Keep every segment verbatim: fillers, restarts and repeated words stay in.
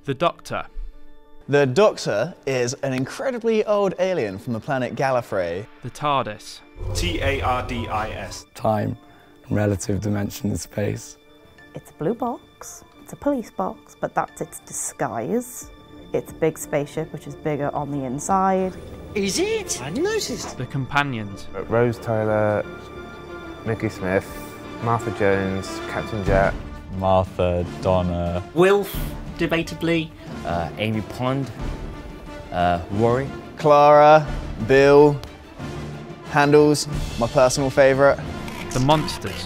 The Doctor. The Doctor is an incredibly old alien from the planet Gallifrey. The TARDIS. T A R D I S. Time, relative dimension and space. It's a blue box. It's a police box, but that's its disguise. It's a big spaceship, which is bigger on the inside. Is it? I hadn't noticed. The Companions. Rose Tyler, Mickey Smith, Martha Jones, Captain Jack. Martha, Donna. Wilf, debatably. Uh, Amy Pond. Uh, Rory. Clara, Bill, Handles, my personal favourite. The Monsters.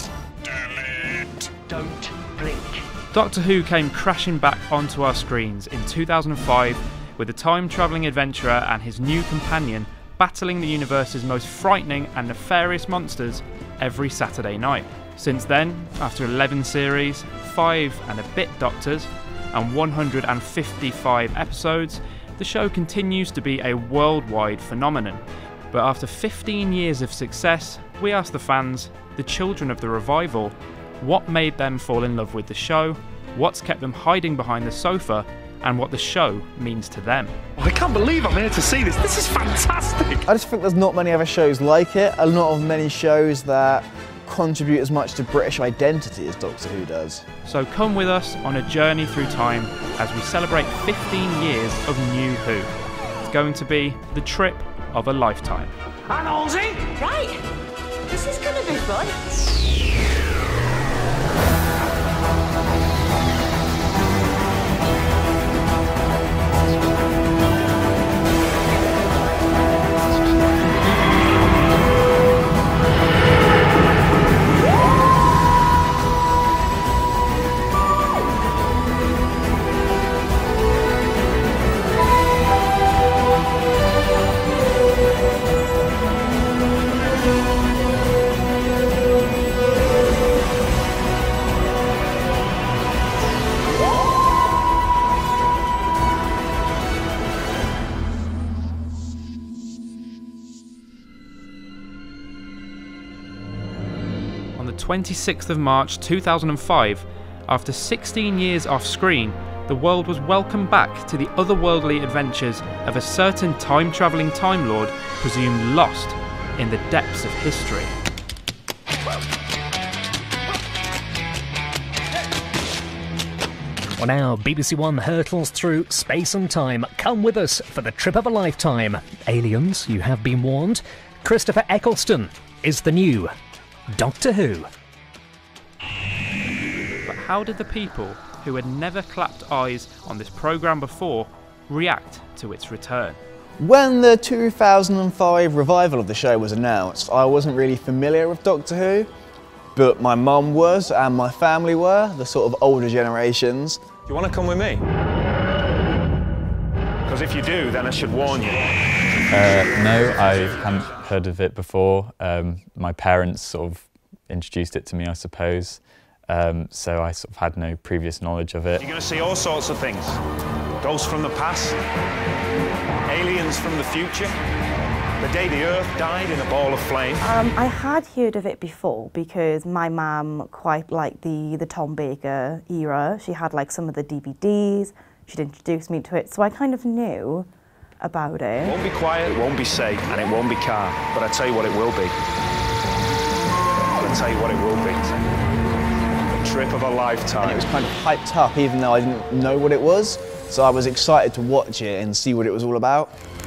Don't blink. Doctor Who came crashing back onto our screens in two thousand five with a time-travelling adventurer and his new companion battling the universe's most frightening and nefarious monsters every Saturday night. Since then, after eleven series, five and a bit Doctors, and one hundred fifty-five episodes, the show continues to be a worldwide phenomenon. But after fifteen years of success, we asked the fans, the children of the revival, what made them fall in love with the show, what's kept them hiding behind the sofa, and what the show means to them. I can't believe I'm here to see this. This is fantastic. I just think there's not many other shows like it. A lot of many shows that contribute as much to British identity as Doctor Who does. So come with us on a journey through time as we celebrate fifteen years of New Who. It's going to be the trip of a lifetime. And Halsey? Right, this is going to be fun. On the twenty-sixth of March two thousand five, after sixteen years off screen, the world was welcomed back to the otherworldly adventures of a certain time-travelling Time Lord presumed lost in the depths of history. Well now, B B C One hurtles through space and time. Come with us for the trip of a lifetime. Aliens, you have been warned. Christopher Eccleston is the new Doctor Who. But how did the people who had never clapped eyes on this programme before react to its return? When the two thousand five revival of the show was announced, I wasn't really familiar with Doctor Who, but my mum was and my family were, the sort of older generations. Do you want to come with me? Because if you do, then I should warn you. Uh, no, I hadn't heard of it before. Um, my parents sort of introduced it to me, I suppose. Um, so I sort of had no previous knowledge of it. You're going to see all sorts of things. Ghosts from the past, aliens from the future, the day the Earth died in a ball of flame. Um, I had heard of it before because my mum quite liked the, the Tom Baker era. She had like some of the D V Ds, she'd introduced me to it, so I kind of knew about it. It won't be quiet, it won't be safe, and it won't be calm, but I tell you what it will be. I'll tell you what it will be. The trip of a lifetime. And it was kind of hyped up even though I didn't know what it was, so I was excited to watch it and see what it was all about.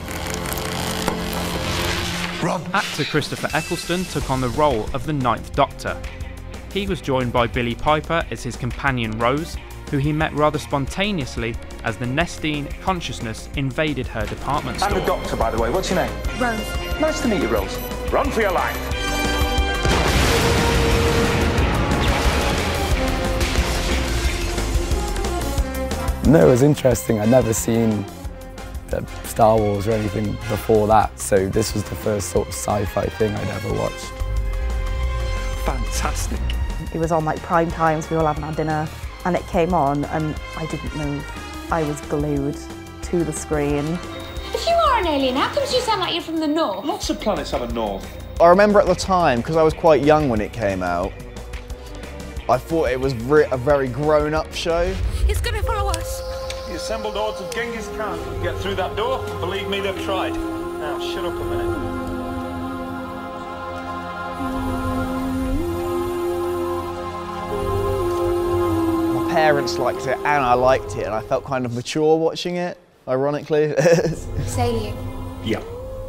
Run. Actor Christopher Eccleston took on the role of the Ninth Doctor. He was joined by Billie Piper as his companion Rose, who he met rather spontaneously as the Nestine consciousness invaded her department store. I'm the Doctor, by the way. What's your name? Rose. Nice to meet you, Rose. Run for your life. No, it was interesting. I'd never seen Star Wars or anything before that, so this was the first sort of sci-fi thing I'd ever watched. Fantastic. It was on like prime times, we were all having our dinner, and it came on and I didn't move. I was glued to the screen. If you are an alien, how comes you sound like you're from the north? Lots of planets have a north. I remember at the time, because I was quite young when it came out, I thought it was re a very grown-up show. It's gonna follow us. the assembled hordes of Genghis Khan can get through that door, and believe me, they've tried. Now, shut up a minute. My parents liked it, and I liked it, and I felt kind of mature watching it, ironically. It's Alien. Yeah.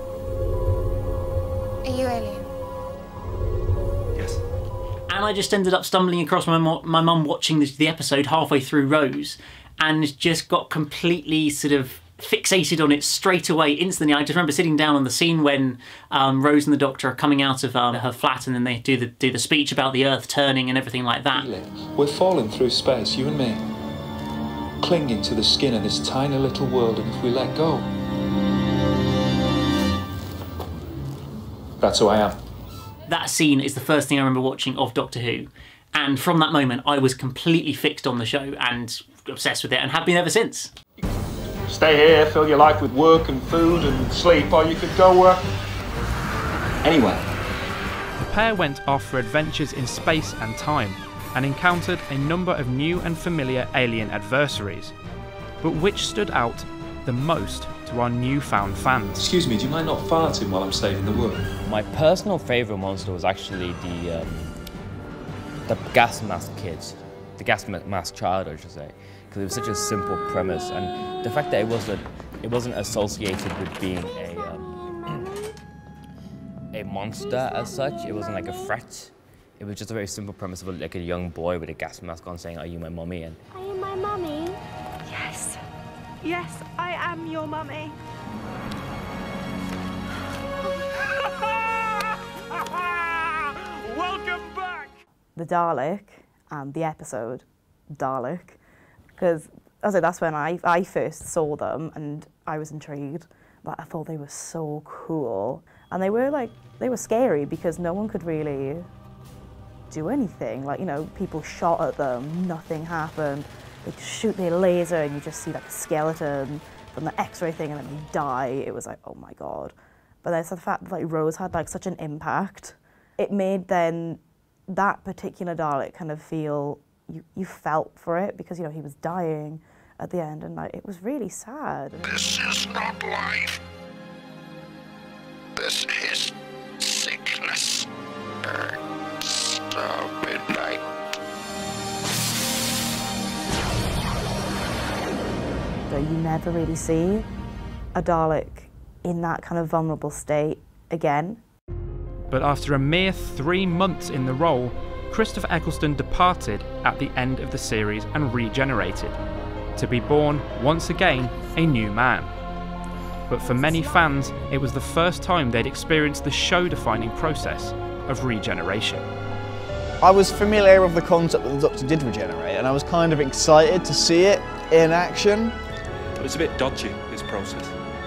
Are you Alien? Yes. And I just ended up stumbling across my mo my mum watching this, the episode halfway through Rose, and just got completely sort of fixated on it straight away, instantly. I just remember sitting down on the scene when um, Rose and the Doctor are coming out of um, her flat, and then they do the do the speech about the Earth turning and everything like that. We're falling through space, you and me, clinging to the skin of this tiny little world, and if we let go, that's who I am. That scene is the first thing I remember watching of Doctor Who, and from that moment I was completely fixed on the show and obsessed with it, and have been ever since. Stay here, fill your life with work and food and sleep, or you could go uh, anywhere. The pair went off for adventures in space and time, and encountered a number of new and familiar alien adversaries. But which stood out the most to our newfound fans? Excuse me, do you mind not farting while I'm saving the world? My personal favourite monster was actually the um, the gas mask kids, the gas mask child, I should say, because it was such a simple premise, and the fact that it wasn't it wasn't associated with being a um, a monster as such. It wasn't like a threat. It was just a very simple premise of like a young boy with a gas mask on saying, "Are you my mummy?" And are you my mummy? Yes. Yes, I am your mummy. Welcome back! The Dalek and the episode Dalek, because I say that's when I, I first saw them, and I was intrigued. But I thought they were so cool, and they were like they were scary because no one could really do anything. Like, you know, people shot at them, nothing happened. They shoot their laser, and you just see like a skeleton from the X-ray thing, and then they die. It was like, oh my god. But then the fact that like Rose had like such an impact, it made then that particular Dalek kind of feel you you felt for it, because you know he was dying at the end, and like it was really sad. This is not life. This is sickness. So midnight. So you never really see a Dalek in that kind of vulnerable state again. But after a mere three months in the role, Christopher Eccleston departed at the end of the series and regenerated, to be born once again a new man. But for many fans, it was the first time they'd experienced the show-defining process of regeneration. I was familiar with the concept that the Doctor did regenerate, and I was kind of excited to see it in action. It was a bit dodgy, this process.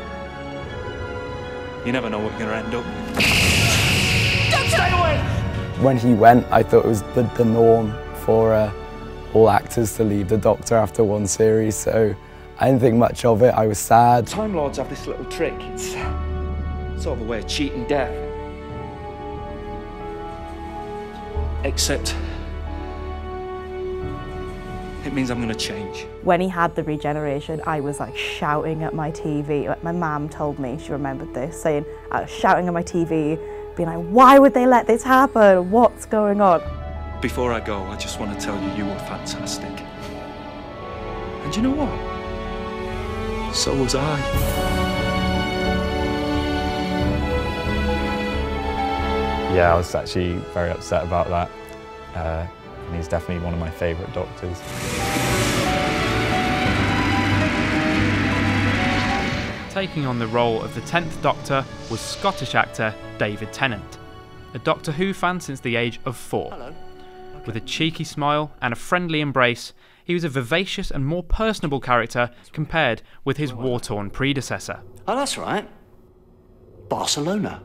You never know what you're going to end up with. Stay away! When he went, I thought it was the, the norm for uh, all actors to leave the Doctor after one series, so I didn't think much of it. I was sad. Time Lords have this little trick. It's sort of a way of cheating death. Except it means I'm going to change. When he had the regeneration, I was like shouting at my T V. Like, my mum told me, she remembered this, saying, I was shouting at my T V, being like, why would they let this happen? What's going on? Before I go, I just want to tell you, you were fantastic. And you know what? So was I. Yeah, I was actually very upset about that. Uh, and he's definitely one of my favourite Doctors. Taking on the role of the tenth Doctor was Scottish actor David Tennant, a Doctor Who fan since the age of four. Hello. Okay. With a cheeky smile and a friendly embrace, he was a vivacious and more personable character compared with his war-torn predecessor. Oh, that's right. Barcelona.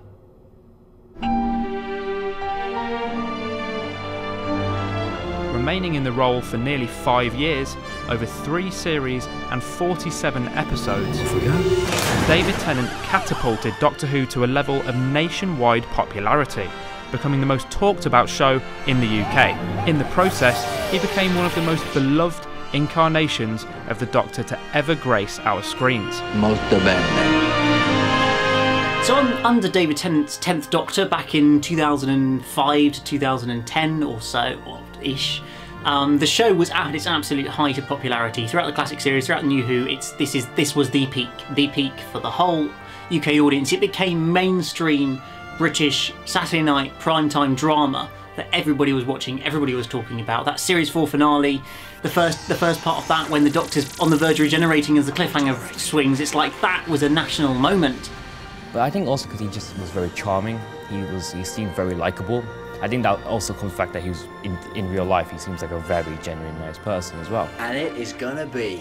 Remaining in the role for nearly five years, over three series and forty-seven episodes, David Tennant catapulted Doctor Who to a level of nationwide popularity, becoming the most talked about show in the U K. In the process, he became one of the most beloved incarnations of the Doctor to ever grace our screens. Molto bene. So on, under David Tennant's tenth Doctor back in two thousand five to two thousand ten or so, or ish, um, the show was at its absolute height of popularity throughout the classic series, throughout the New Who. It's this is this was the peak, the peak for the whole U K audience. It became mainstream British Saturday night primetime drama that everybody was watching, everybody was talking about. That series four finale, the first the first part of that when the Doctor's on the verge of regenerating as the cliffhanger swings, it's like that was a national moment. But I think also because he just was very charming, he was he seemed very likable. I think that also comes from the fact that he was in, in real life, he seems like a very genuine, nice person as well. And it is gonna be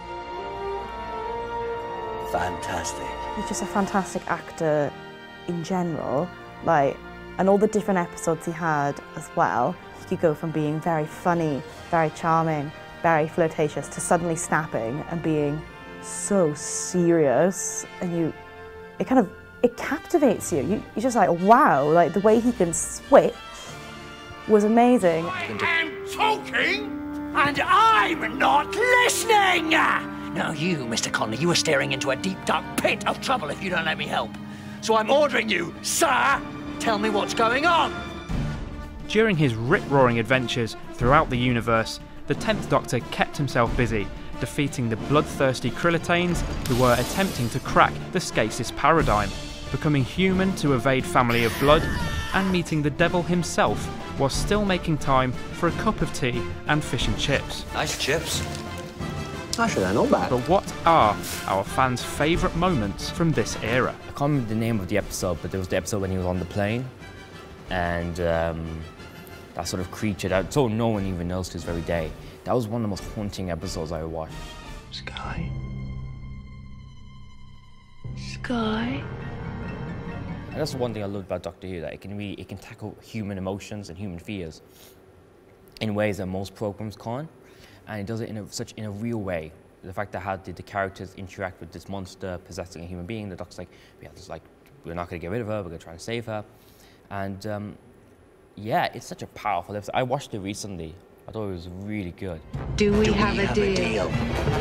fantastic. He's just a fantastic actor in general, like, and all the different episodes he had as well. He could go from being very funny, very charming, very flirtatious to suddenly snapping and being so serious, and you, it kind of, it captivates you. you. You're just like, wow, like the way he can switch was amazing. I am talking and I'm not listening! Now you, Mister Conley, you are staring into a deep, dark pit of trouble if you don't let me help. So I'm ordering you, sir, tell me what's going on. During his rip-roaring adventures throughout the universe, the tenth Doctor kept himself busy, defeating the bloodthirsty Krillitanes who were attempting to crack the Scasis paradigm, becoming human to evade family of blood, and meeting the devil himself while still making time for a cup of tea and fish and chips. Nice chips. Actually, they're not bad. But what are our fans' favourite moments from this era? I can't remember the name of the episode, but there was the episode when he was on the plane, and um, that sort of creature that so no one even knows to this very day. That was one of the most haunting episodes I watched. Sky. Sky. And that's the one thing I loved about Doctor Who, that it can really, it can tackle human emotions and human fears in ways that most programs can't, and it does it in a, such in a real way. The fact that how did the characters interact with this monster possessing a human being, the Doctor's like, yeah, this like, we're not going to get rid of her, we're going to try and save her, and um, yeah, it's such a powerful episode. I watched it recently. I thought it was really good. Do we, Do have, we a, have deal? a deal?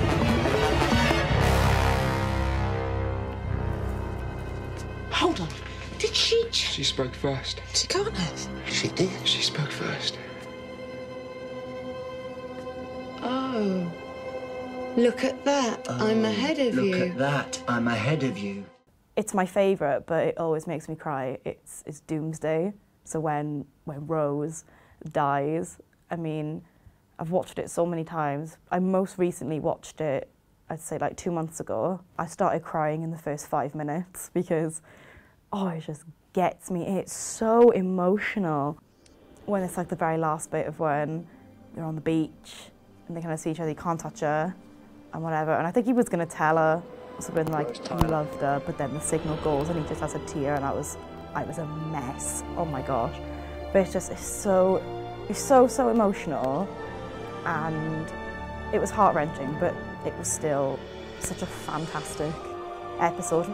Hold on. Did she... She spoke first. She can't have. She did. She spoke first. Oh. Look at that. Oh, I'm ahead of look you. Look at that. I'm ahead of you. It's my favourite, but it always makes me cry. It's, it's Doomsday. So when, when Rose dies, I mean, I've watched it so many times. I most recently watched it, I'd say like two months ago. I started crying in the first five minutes because, oh, it just gets me. It's so emotional. When it's like the very last bit of when they're on the beach and they kind of see each other, you can't touch her and whatever. And I think he was going to tell her something like he loved her, but then the signal goes and he just has a tear, and I was, I was a mess. Oh my gosh. But it's just, it's so, it's so, so emotional, and it was heart-wrenching, but it was still such a fantastic episode.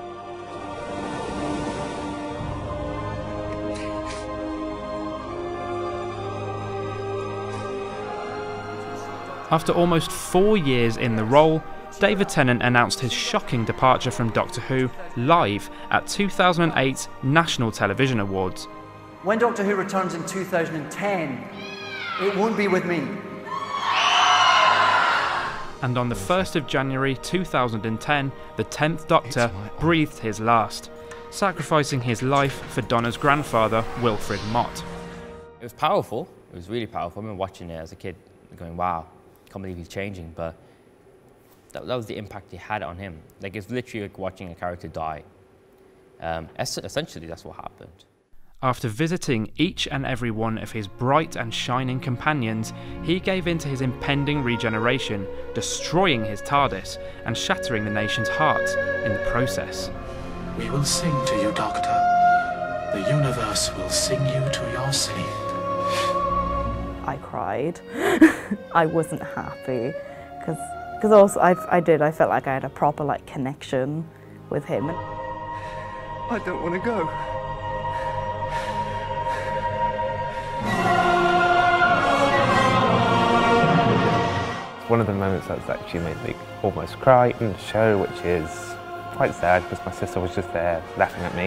After almost four years in the role, David Tennant announced his shocking departure from Doctor Who live at two thousand eight National Television Awards. When Doctor Who returns in two thousand ten, it won't be with me. And on the first of January two thousand ten, the tenth Doctor breathed his last, sacrificing his life for Donna's grandfather, Wilfred Mott. It was powerful. It was really powerful. I remember watching it as a kid, going, wow, I can't believe he's changing, but that, that was the impact he had on him. Like, it's literally like watching a character die. Um, essentially, that's what happened. After visiting each and every one of his bright and shining companions, he gave in to his impending regeneration, destroying his TARDIS and shattering the nation's heart in the process. We will sing to you, Doctor. The universe will sing you to your sleep. I cried. I wasn't happy because because also I, I did. I felt like I had a proper like connection with him. I don't want to go. one of the moments that's actually made me almost cry in the show, which is quite sad because my sister was just there laughing at me.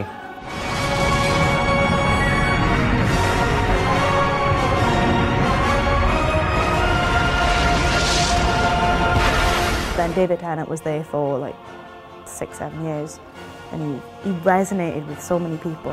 Then David Tennant was there for like six, seven years, and he, he resonated with so many people.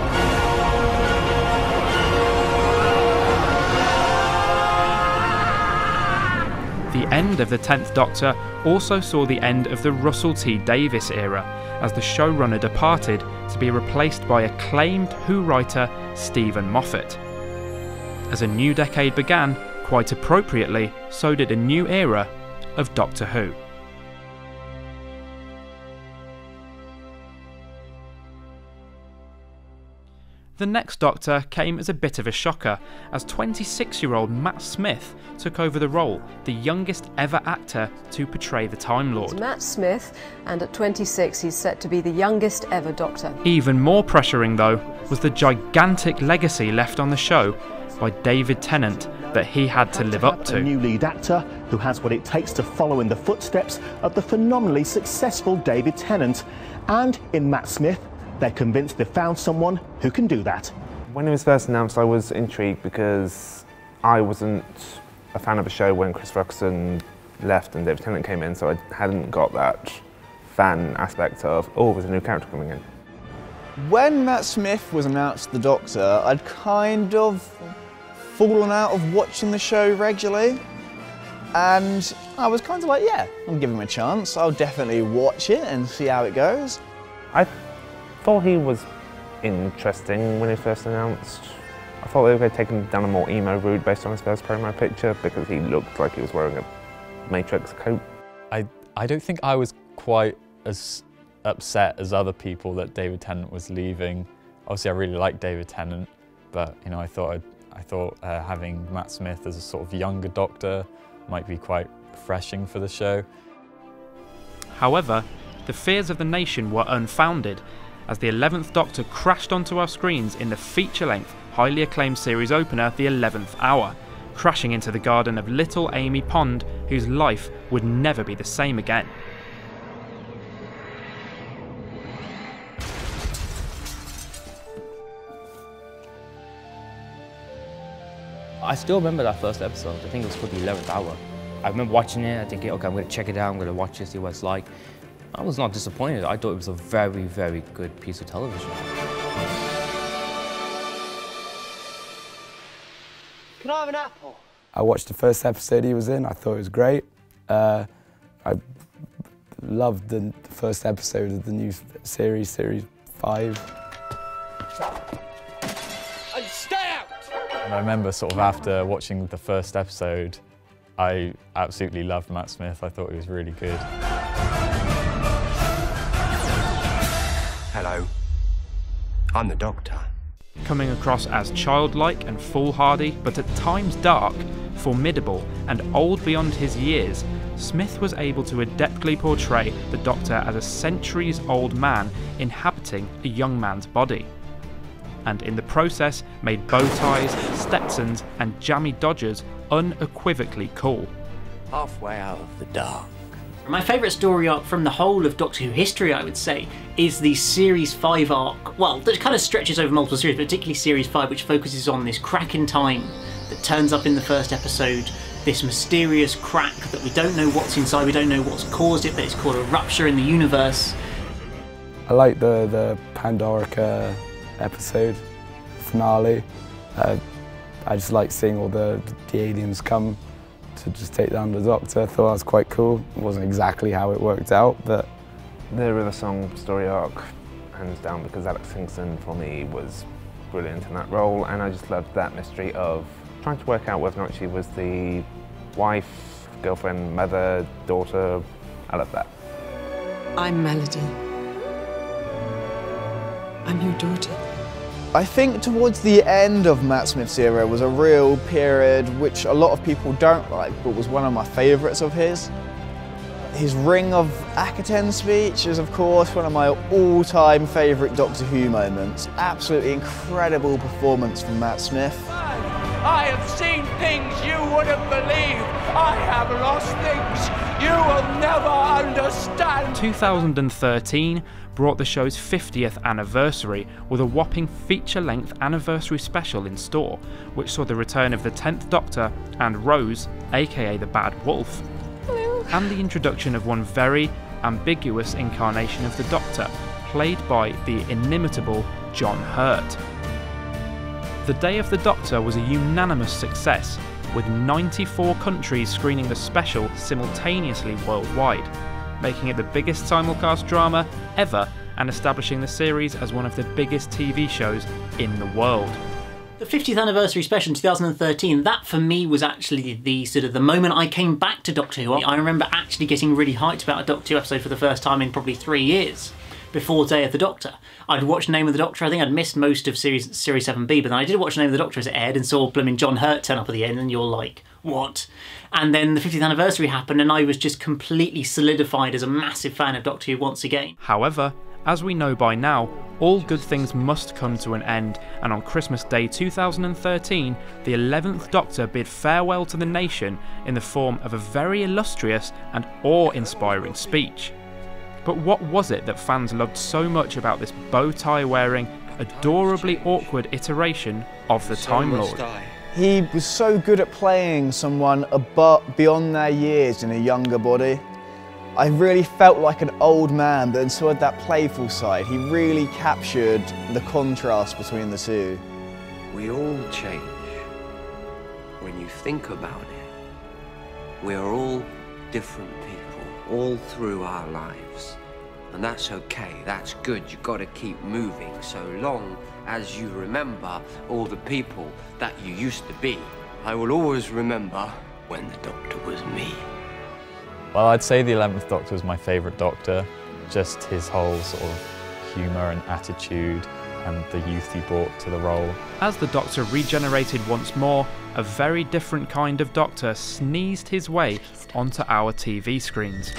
The end of the tenth Doctor also saw the end of the Russell T Davies era, as the showrunner departed to be replaced by acclaimed Who writer Stephen Moffat. As a new decade began, quite appropriately, so did a new era of Doctor Who. The next Doctor came as a bit of a shocker, as twenty-six-year-old Matt Smith took over the role, the youngest ever actor to portray the Time Lord. It's Matt Smith, and at twenty-six he's set to be the youngest ever Doctor. Even more pressuring, though, was the gigantic legacy left on the show by David Tennant that he had to live up to. A new lead actor who has what it takes to follow in the footsteps of the phenomenally successful David Tennant, and in Matt Smith, they're convinced they've found someone who can do that. When it was first announced, I was intrigued because I wasn't a fan of the show when Chris Roxon left and David Tennant came in, so I hadn't got that fan aspect of, oh, there's a new character coming in. When Matt Smith was announced the Doctor, I'd kind of fallen out of watching the show regularly, and I was kind of like, yeah, I'm giving him a chance. I'll definitely watch it and see how it goes. I thought he was interesting when he first announced. I thought they were going to take him down a more emo route based on his first promo picture because he looked like he was wearing a Matrix coat. I, I don't think I was quite as upset as other people that David Tennant was leaving. Obviously I really like David Tennant, but you know, I thought, I'd, I thought uh, having Matt Smith as a sort of younger Doctor might be quite refreshing for the show. However, the fears of the nation were unfounded, as the eleventh Doctor crashed onto our screens in the feature-length, highly acclaimed series opener, The eleventh Hour, crashing into the garden of little Amy Pond, whose life would never be the same again. I still remember that first episode. I think it was called The eleventh Hour. I remember watching it, I thinking, okay, I'm going to check it out, I'm going to watch it, see what it's like. I was not disappointed. I thought it was a very, very good piece of television. Can I have an apple? I watched the first episode he was in. I thought it was great. Uh, I loved the first episode of the new series, Series five. And stay out! And I remember sort of after watching the first episode, I absolutely loved Matt Smith. I thought he was really good. Hello, I'm the Doctor. Coming across as childlike and foolhardy, but at times dark, formidable and old beyond his years, Smith was able to adeptly portray the Doctor as a centuries-old man inhabiting a young man's body, and in the process made bow ties, Stetsons and jammy Dodgers unequivocally cool. Halfway out of the dark. My favourite story arc from the whole of Doctor Who history, I would say, is the Series five arc. Well, that kind of stretches over multiple series, but particularly Series five, which focuses on this crack in time that turns up in the first episode, this mysterious crack that we don't know what's inside, we don't know what's caused it, but it's called a rupture in the universe. I like the, the Pandorica episode, finale. Uh, I just like seeing all the, the aliens come to just take down the Doctor. I thought that was quite cool. It wasn't exactly how it worked out, but... The River Song story arc, hands down, because Alex Kingston for me was brilliant in that role, and I just loved that mystery of trying to work out whether or not she was the wife, girlfriend, mother, daughter. I love that. I'm Melody. I'm your daughter. I think towards the end of Matt Smith's era was a real period which a lot of people don't like, but was one of my favourites of his. His Ring of Akaten speech is, of course, one of my all-time favourite Doctor Who moments. Absolutely incredible performance from Matt Smith. I have seen things you wouldn't believe. I have lost things you will never understand. two thousand thirteen brought the show's fiftieth anniversary with a whopping feature-length anniversary special in store, which saw the return of the tenth Doctor and Rose, aka the Bad Wolf, Hello. and the introduction of one very ambiguous incarnation of the Doctor, played by the inimitable John Hurt. The Day of the Doctor was a unanimous success, with ninety-four countries screening the special simultaneously worldwide, making it the biggest simulcast drama ever and establishing the series as one of the biggest T V shows in the world. The fiftieth anniversary special in two thousand thirteen, that for me was actually the sort of the moment I came back to Doctor Who. I remember actually getting really hyped about a Doctor Who episode for the first time in probably three years. Before Day of the Doctor. I'd watched Name of the Doctor, I think I'd missed most of Series Series seven B, but then I did watch Name of the Doctor as it aired and saw blooming John Hurt turn up at the end, and you're like, what? And then the fiftieth anniversary happened and I was just completely solidified as a massive fan of Doctor Who once again. However, as we know by now, all good things must come to an end, and on Christmas Day two thousand thirteen, the eleventh Doctor bid farewell to the nation in the form of a very illustrious and awe-inspiring speech. But what was it that fans loved so much about this bow-tie wearing, adorably awkward iteration of the Time Lord? He was so good at playing someone above, beyond their years in a younger body. I really felt like an old man, but then still had that playful side. He really captured the contrast between the two. We all change. When you think about it, we're all different people, all through our lives. And that's okay, that's good, you've got to keep moving so long as you remember all the people that you used to be. I will always remember when the Doctor was me. Well, I'd say the eleventh Doctor was my favourite Doctor. Just his whole sort of humour and attitude and the youth he brought to the role. As the Doctor regenerated once more, a very different kind of Doctor sneezed his way onto our T V screens.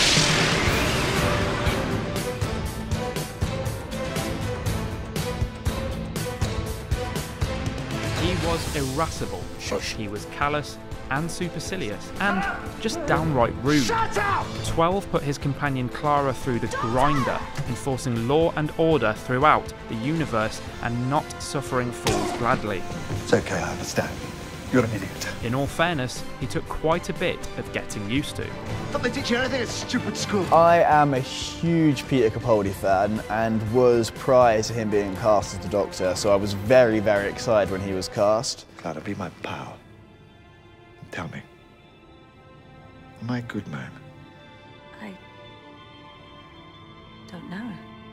He was irascible, he was callous and supercilious, and just downright rude. Shut up! twelve put his companion Clara through the grinder, enforcing law and order throughout the universe and not suffering fools gladly. It's okay, I understand. You're an idiot. In all fairness, he took quite a bit of getting used to. Thought they teach you anything at stupid school. I am a huge Peter Capaldi fan and was prior to him being cast as the Doctor, so I was very, very excited when he was cast. Clara, be my pal. Tell me, am I a good man? I don't know.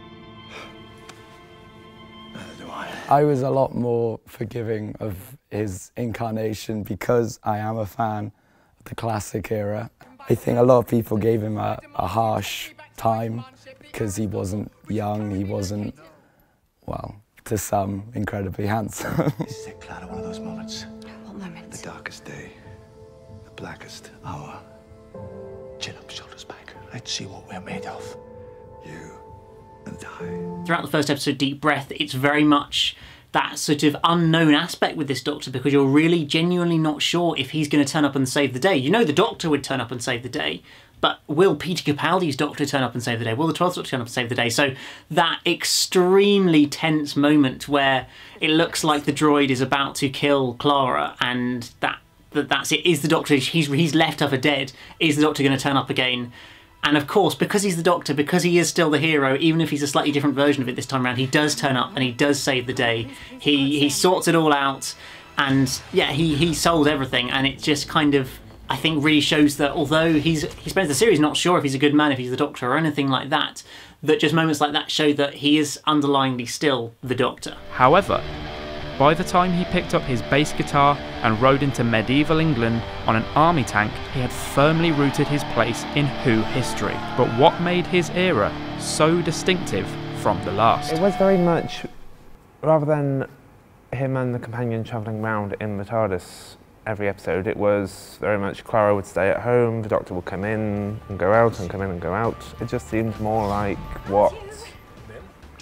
Neither do I. I was a lot more forgiving of his incarnation because I am a fan of the classic era. I think a lot of people gave him a, a harsh time because he wasn't young, he wasn't, well, to some, incredibly handsome. This is it, Clara, one of those moments. What moments? The darkest day, the blackest hour. Chin up, shoulders back. Let's see what we're made of. You and I. Throughout the first episode, Deep Breath, it's very much that sort of unknown aspect with this Doctor, because you're really genuinely not sure if he's going to turn up and save the day. You know the Doctor would turn up and save the day, but will Peter Capaldi's Doctor turn up and save the day? Will the twelfth Doctor turn up and save the day? So that extremely tense moment where it looks like the droid is about to kill Clara, and that, that that's it. Is the Doctor, he's, he's left her for dead. Is the Doctor going to turn up again? And of course, because he's the Doctor, because he is still the hero, even if he's a slightly different version of it this time around, he does turn up and he does save the day. He he sorts it all out, and yeah, he, he sold everything, and it just kind of, I think, really shows that although he's he spends the series not sure if he's a good man, if he's the Doctor or anything like that, that just moments like that show that he is underlyingly still the Doctor. However, by the time he picked up his bass guitar and rode into medieval England on an army tank, he had firmly rooted his place in Who history. But what made his era so distinctive from the last? It was very much, rather than him and the companion travelling around in the TARDIS every episode, it was very much Clara would stay at home, the Doctor would come in and go out and come in and go out. It just seemed more like what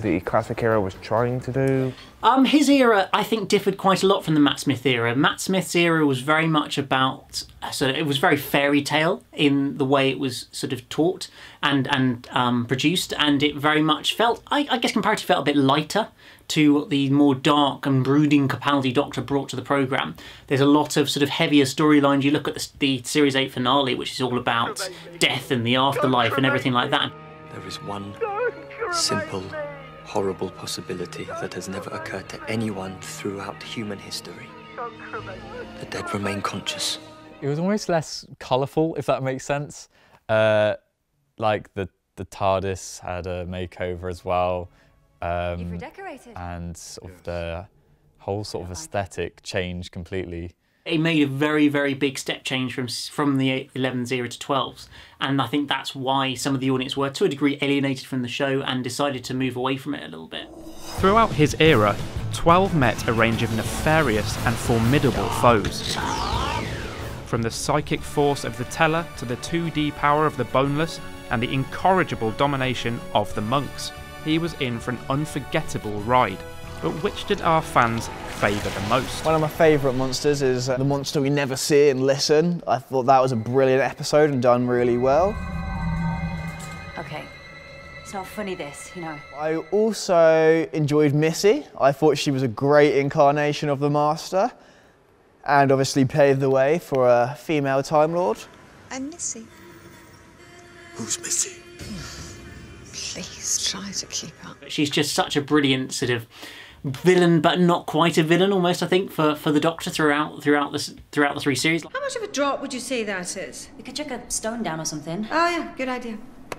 the classic era was trying to do? Um, his era, I think, differed quite a lot from the Matt Smith era. Matt Smith's era was very much about, so it was very fairy tale in the way it was sort of taught and and um, produced, and it very much felt, I, I guess, comparatively felt a bit lighter to what the more dark and brooding Capaldi Doctor brought to the programme. There's a lot of sort of heavier storylines. You look at the, the Series eight finale, which is all about death and the afterlife and everything like that. There is one simple, horrible possibility that has never occurred to anyone throughout human history. The dead remain conscious. It was almost less colourful, if that makes sense. Uh, like the, the TARDIS had a makeover as well. Um, You've redecorated. And sort of the whole sort of aesthetic changed completely. It made a very, very big step change from from the elevens era to twelves, and I think that's why some of the audience were, to a degree, alienated from the show and decided to move away from it a little bit. Throughout his era, twelve met a range of nefarious and formidable foes. From the psychic force of the Teller to the two D power of the Boneless and the incorrigible domination of the Monks, he was in for an unforgettable ride. But which did our fans favour the most? One of my favourite monsters is uh, the monster we never see and listen. I thought that was a brilliant episode and done really well. Okay, it's not funny this, you know. I also enjoyed Missy. I thought she was a great incarnation of the Master and obviously paved the way for a female Time Lord. I'm Missy. Who's Missy? Please try to keep up. She's just such a brilliant sort of villain, but not quite a villain, almost, I think, for, for the Doctor throughout throughout the, throughout the three series. How much of a drop would you say that is? We could chuck a stone down or something. Oh yeah, good idea.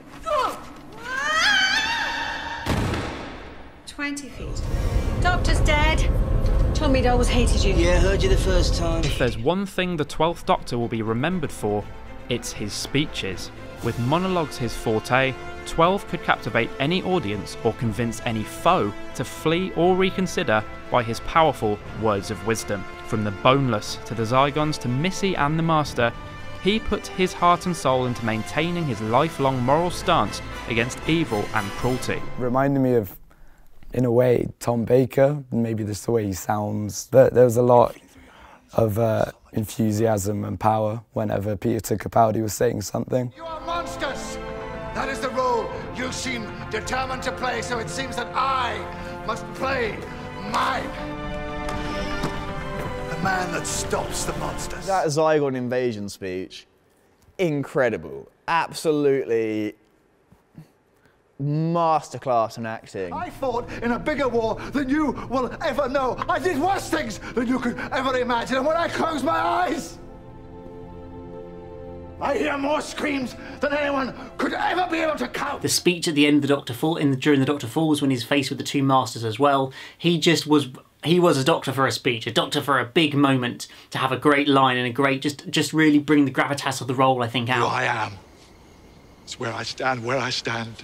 Twenty feet. Doctor's dead. Told me he'd always hated you. Yeah, heard you the first time. If there's one thing the twelfth Doctor will be remembered for, it's his speeches. With monologues his forte, twelve could captivate any audience or convince any foe to flee or reconsider by his powerful words of wisdom. From the Boneless to the Zygons to Missy and the Master, he put his heart and soul into maintaining his lifelong moral stance against evil and cruelty. Reminded me of, in a way, Tom Baker, maybe just the way he sounds. But there was a lot of uh, enthusiasm and power whenever Peter Capaldi was saying something. You are monsters! That is the role you seem determined to play, so it seems that I must play mine. The man that stops the monsters. That Zygon invasion speech, incredible. Absolutely masterclass in acting. I fought in a bigger war than you will ever know. I did worse things than you could ever imagine, and when I close my eyes, I hear more screams than anyone could ever be able to count. The speech at the end of the Doctor Fall, in the, during the Doctor Falls, when he's faced with the two Masters as well, he just was. He was a doctor for a speech, a doctor for a big moment, to have a great line and a great, just, just really bring the gravitas of the role, I think, out. Who I am. It's where I stand, where I stand.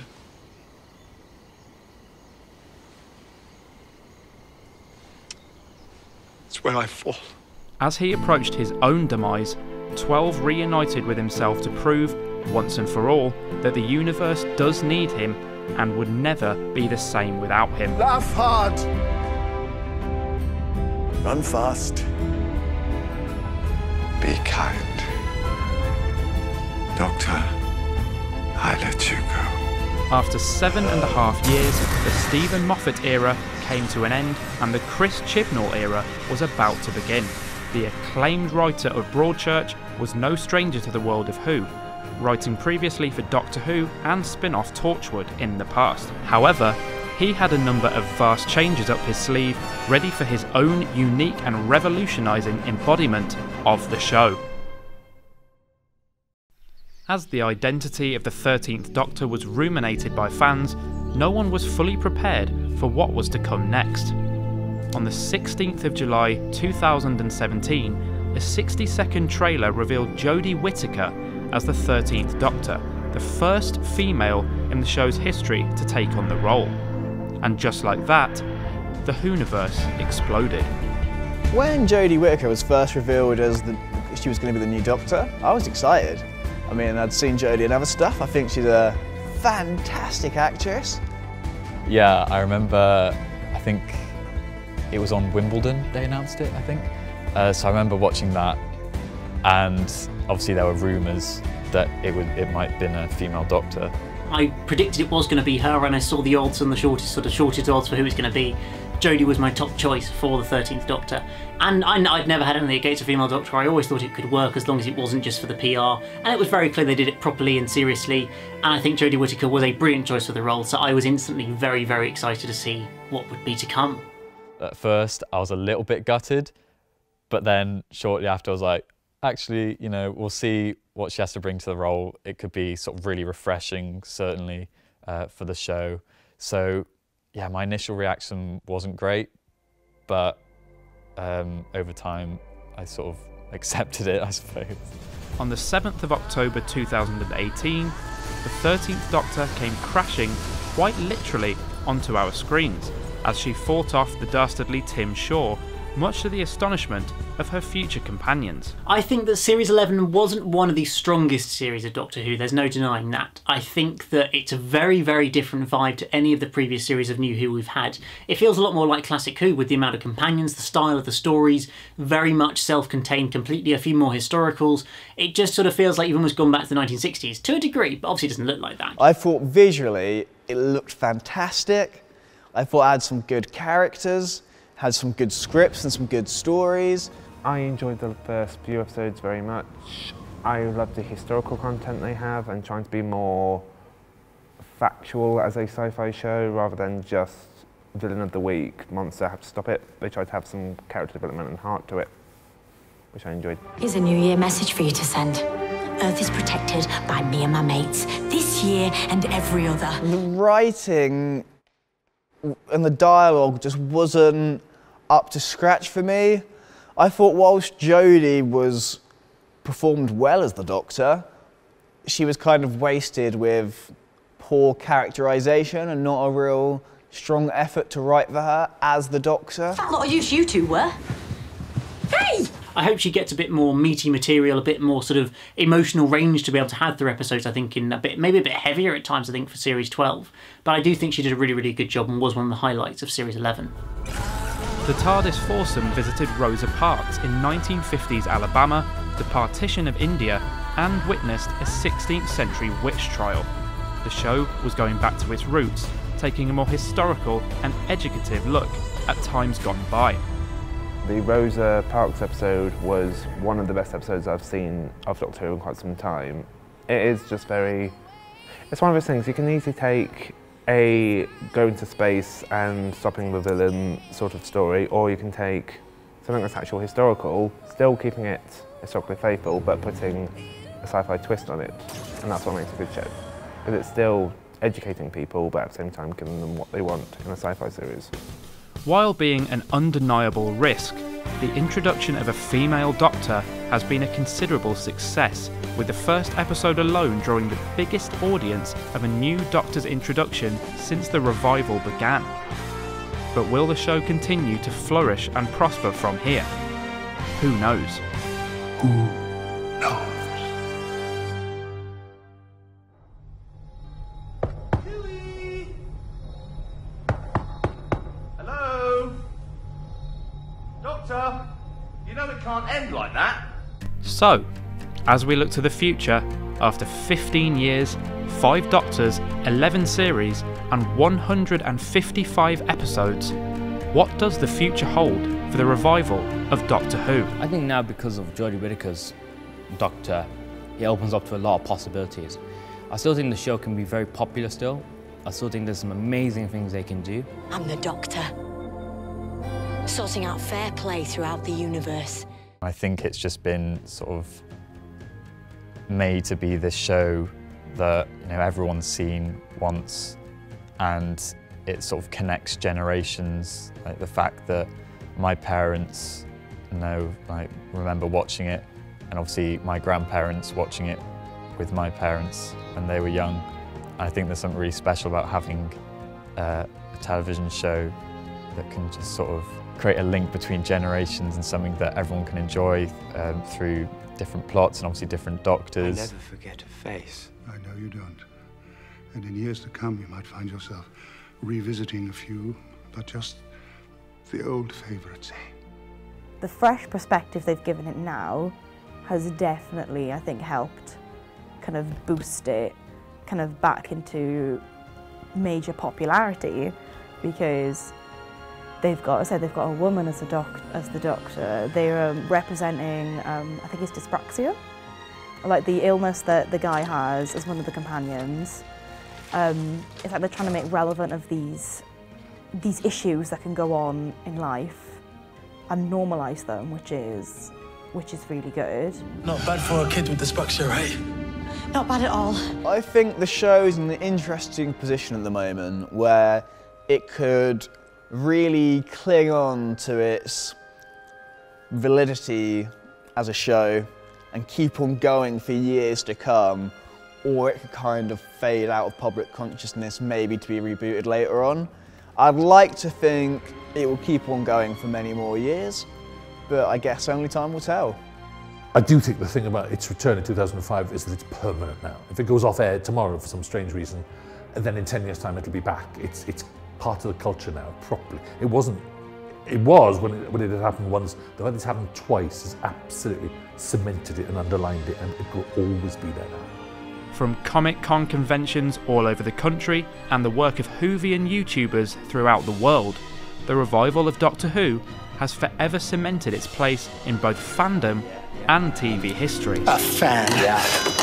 It's where I fall. As he approached his own demise, twelve reunited with himself to prove, once and for all, that the universe does need him and would never be the same without him. Laugh hard. Run fast. Be kind. Doctor, I let you go. After seven and a half years, the Stephen Moffat era came to an end and the Chris Chibnall era was about to begin. The acclaimed writer of Broadchurch was no stranger to the world of Who, writing previously for Doctor Who and spin-off Torchwood in the past. However, he had a number of vast changes up his sleeve, ready for his own unique and revolutionising embodiment of the show. As the identity of the thirteenth Doctor was ruminated by fans, no one was fully prepared for what was to come next. On the sixteenth of July two thousand seventeen, a sixty second trailer revealed Jodie Whittaker as the thirteenth Doctor, the first female in the show's history to take on the role. And just like that, the Whoniverse exploded. When Jodie Whittaker was first revealed as the, she was going to be the new Doctor, I was excited. I mean, I'd seen Jodie in other stuff. I think she's a fantastic actress. Yeah, I remember, I think it was on Wimbledon they announced it, I think. Uh, so I remember watching that, and obviously there were rumours that it would it might have been a female Doctor. I predicted it was going to be her, and I saw the odds and the shortest sort of shortest odds for who it was going to be. Jodie was my top choice for the thirteenth Doctor, and I, I'd never had anything against a female Doctor. I always thought it could work as long as it wasn't just for the P R, and it was very clear they did it properly and seriously, and I think Jodie Whittaker was a brilliant choice for the role, so I was instantly very, very excited to see what would be to come. At first, I was a little bit gutted, but then shortly after I was like, actually, you know, we'll see what she has to bring to the role. It could be sort of really refreshing, certainly, uh, for the show. So, yeah, my initial reaction wasn't great, but um, over time, I sort of accepted it, I suppose. On the seventh of October two thousand eighteen, the thirteenth Doctor came crashing, quite literally, onto our screens, as she fought off the dastardly Tim Shaw, much to the astonishment of her future companions. I think that Series eleven wasn't one of the strongest series of Doctor Who, there's no denying that. I think that it's a very, very different vibe to any of the previous series of New Who we've had. It feels a lot more like Classic Who, with the amount of companions, the style of the stories, very much self-contained completely, a few more historicals. It just sort of feels like you've almost gone back to the nineteen sixties, to a degree, but obviously it doesn't look like that. I thought visually it looked fantastic. I thought it had some good characters, had some good scripts and some good stories. I enjoyed the first few episodes very much. I love the historical content they have and trying to be more factual as a sci-fi show rather than just villain of the week, monster, have to stop it. They tried to have some character development and heart to it, which I enjoyed. Here's a New Year message for you to send. Earth is protected by me and my mates, this year and every other. The writing and the dialogue just wasn't up to scratch for me. I thought whilst Jodie was performed well as the Doctor, she was kind of wasted with poor characterisation and not a real strong effort to write for her as the Doctor. That lot of use you two were. Hey! I hope she gets a bit more meaty material, a bit more sort of emotional range to be able to have through episodes, I think, in a bit, maybe a bit heavier at times, I think, for Series twelve. But I do think she did a really, really good job and was one of the highlights of Series eleven. The TARDIS foursome visited Rosa Parks in nineteen fifties Alabama, the partition of India, and witnessed a sixteenth century witch trial. The show was going back to its roots, taking a more historical and educative look at times gone by. The Rosa Parks episode was one of the best episodes I've seen of Doctor Who in quite some time. It is just very... It's one of those things, you can easily take a go into space and stopping the villain sort of story, or you can take something that's actual historical, still keeping it historically faithful, but putting a sci-fi twist on it. And that's what makes a good show. Because it's still educating people, but at the same time giving them what they want in a sci-fi series. While being an undeniable risk, the introduction of a female Doctor has been a considerable success, with the first episode alone drawing the biggest audience of a new Doctor's introduction since the revival began. But will the show continue to flourish and prosper from here? Who knows? Who knows? Hello? Doctor? You know it can't end like that. So, as we look to the future, after fifteen years, five Doctors, eleven series, and one hundred fifty-five episodes, what does the future hold for the revival of Doctor Who? I think now, because of Jodie Whittaker's Doctor, it opens up to a lot of possibilities. I still think the show can be very popular still. I still think there's some amazing things they can do. I'm the Doctor, sorting out fair play throughout the universe. I think it's just been sort of made to be this show that, you know, everyone's seen once, and it sort of connects generations. Like the fact that my parents know, like, remember watching it, and obviously my grandparents watching it with my parents when they were young. And I think there's something really special about having uh, a television show that can just sort of create a link between generations and something that everyone can enjoy um, through different plots and obviously different Doctors. I never forget a face. I know you don't. And in years to come, you might find yourself revisiting a few, but just the old favourites. The fresh perspective they've given it now has definitely, I think, helped kind of boost it kind of back into major popularity, because they've got, I said, they've got a woman as a doc, as the doctor. They're um, representing, um, I think it's dyspraxia, like the illness that the guy has as one of the companions. Um, it's like they're trying to make relevant of these these issues that can go on in life and normalise them, which is which is really good. Not bad for a kid with dyspraxia, right? Not bad at all. I think the show's in an interesting position at the moment where it could really cling on to its validity as a show and keep on going for years to come, or it could kind of fade out of public consciousness, maybe to be rebooted later on. I'd like to think it will keep on going for many more years, but I guess only time will tell. I do think the thing about its return in two thousand five is that it's permanent now. If it goes off air tomorrow for some strange reason, and then in ten years' time it'll be back, it's it's part of the culture now, properly. It wasn't, it was when it, when it had happened once. The fact it's happened twice has absolutely cemented it and underlined it, and it will always be there now. From Comic-Con conventions all over the country and the work of Whovian YouTubers throughout the world, the revival of Doctor Who has forever cemented its place in both fandom and T V history. A fan. Yeah.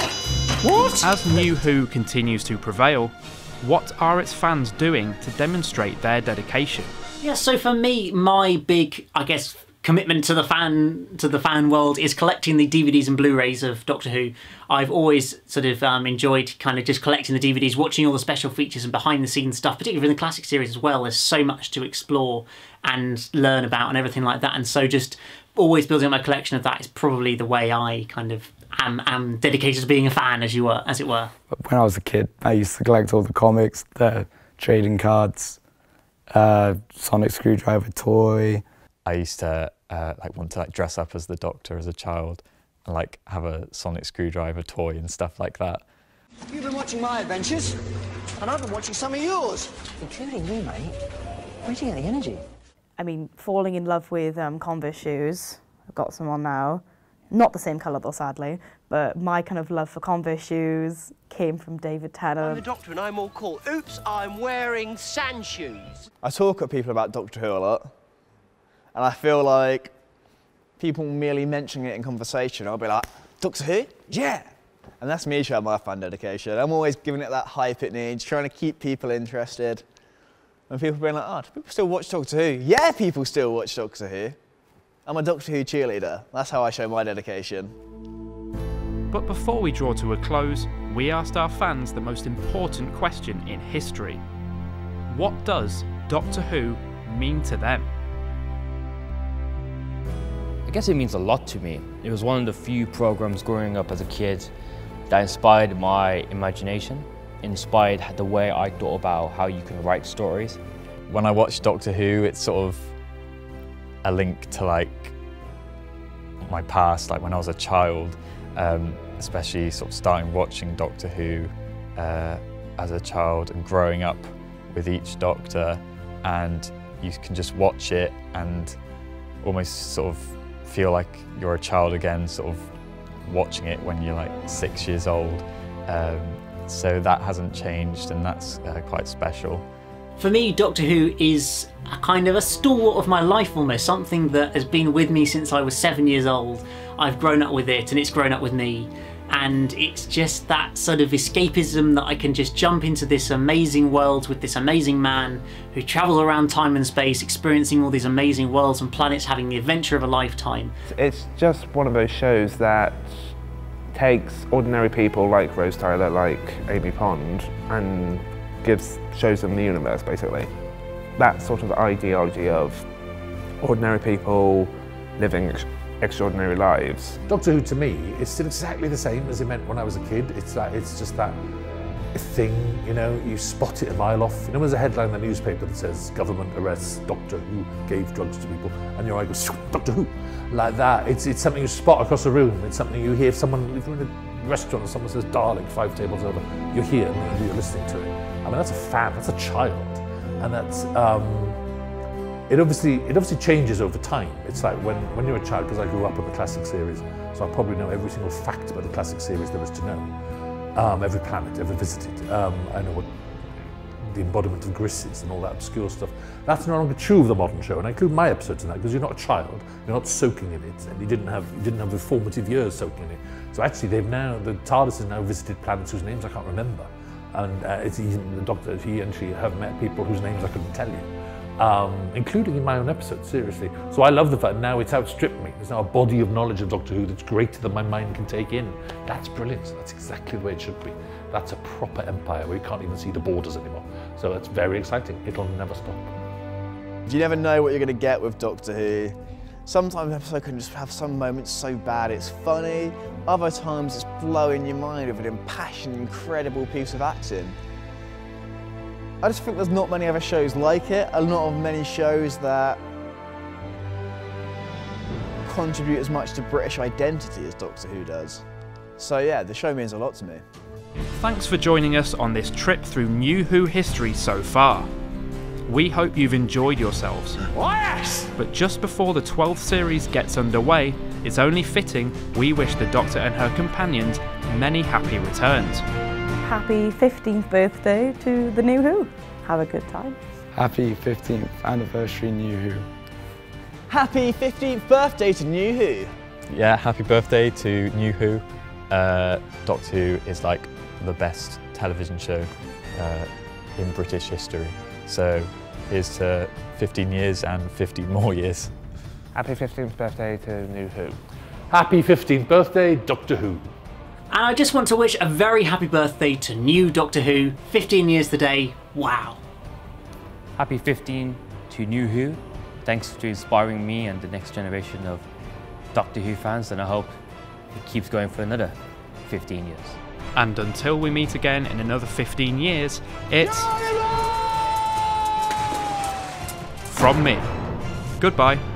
What? As New Who continues to prevail, what are its fans doing to demonstrate their dedication? Yeah, so for me, my big, I guess, commitment to the fan to the fan world is collecting the D V Ds and Blu-rays of Doctor Who. I've always sort of um, enjoyed kind of just collecting the D V Ds, watching all the special features and behind-the-scenes stuff, particularly in the classic series as well. There's so much to explore and learn about and everything like that, and so just always building up my collection of that is probably the way I kind of am, am dedicated to being a fan, as you were, as it were. When I was a kid, I used to collect all the comics, the trading cards, uh, Sonic Screwdriver toy. I used to uh, like want to like dress up as the Doctor as a child and like have a Sonic Screwdriver toy and stuff like that. You've been watching my adventures, and I've been watching some of yours. Including you, mate. Where'd you get the energy? I mean, falling in love with um, Converse shoes. I've got some on now. Not the same colour though, sadly, but my kind of love for Converse shoes came from David Tennant. I'm the Doctor and I'm all cool. Oops, I'm wearing sand shoes. I talk at people about Doctor Who a lot, and I feel like people merely mentioning it in conversation, I'll be like, Doctor Who? Yeah! And that's me showing my fan dedication. I'm always giving it that hype it needs, trying to keep people interested. And people being like, oh, do people still watch Doctor Who? Yeah, people still watch Doctor Who. I'm a Doctor Who cheerleader. That's how I show my dedication. But before we draw to a close, we asked our fans the most important question in history. What does Doctor Who mean to them? I guess it means a lot to me. It was one of the few programs growing up as a kid that inspired my imagination, inspired the way I thought about how you can write stories. When I watch Doctor Who, it's sort of a link to like my past, like when I was a child, um, especially sort of starting watching Doctor Who uh, as a child and growing up with each Doctor, and you can just watch it and almost sort of feel like you're a child again, sort of watching it when you're like six years old. Um, so that hasn't changed, and that's uh, quite special. For me, Doctor Who is a kind of a stalwart of my life almost, something that has been with me since I was seven years old. I've grown up with it and it's grown up with me. And it's just that sort of escapism that I can just jump into this amazing world with this amazing man who travels around time and space, experiencing all these amazing worlds and planets, having the adventure of a lifetime. It's just one of those shows that takes ordinary people like Rose Tyler, like Amy Pond, and gives shows them the universe, basically. That sort of ideology of ordinary people living ex extraordinary lives. Doctor Who to me is still exactly the same as it meant when I was a kid. It's like, it's just that thing, you know, you spot it a mile off. You know, there's a headline in the newspaper that says government arrests Doctor Who gave drugs to people, and your eye goes, Doctor Who, like that. It's, it's something you spot across a room. It's something you hear someone, if you're in a restaurant and someone says darling five tables over, you hear and you're listening to it. I mean, that's a fan, that's a child. and that's um, it. Obviously, it obviously changes over time. It's like when when you're a child, because I grew up on the classic series, so I probably know every single fact about the classic series there is to know. Um, every planet ever visited. Um, I know what the embodiment of Gris is and all that obscure stuff. That's no longer true of the modern show, and I include my episodes in that because you're not a child, you're not soaking in it, and you didn't have you didn't have the formative years soaking in it. So actually, they've now the TARDIS has now visited planets whose names I can't remember, and uh, it's even the Doctor. He and she have met people whose names I couldn't tell you, um, including in my own episode. Seriously, so I love the fact now it's outstripped me. There's now a body of knowledge of Doctor Who that's greater than my mind can take in. That's brilliant. That's exactly the way it should be. That's a proper empire where you can't even see the borders anymore. So that's very exciting. It'll never stop. You never know what you're going to get with Doctor Who. Sometimes an episode can just have some moments so bad it's funny, other times it's blowing your mind with an impassioned, incredible piece of acting. I just think there's not many other shows like it, a lot of many shows that contribute as much to British identity as Doctor Who does. So yeah, the show means a lot to me. Thanks for joining us on this trip through New Who history so far. We hope you've enjoyed yourselves. Yes! But just before the twelfth series gets underway, it's only fitting we wish the Doctor and her companions many happy returns. Happy fifteenth birthday to the New Who. Have a good time. Happy fifteenth anniversary New Who. Happy fifteenth birthday to New Who. Yeah, happy birthday to New Who. Uh, Doctor Who is like the best television show uh, in British history. So here's to fifteen years and fifteen more years. Happy fifteenth birthday to New Who. Happy fifteenth birthday, Doctor Who. And I just want to wish a very happy birthday to new Doctor Who, fifteen years today, wow. Happy fifteen to New Who. Thanks for inspiring me and the next generation of Doctor Who fans, and I hope it keeps going for another fifteen years. And until we meet again in another fifteen years, it's from me. Goodbye.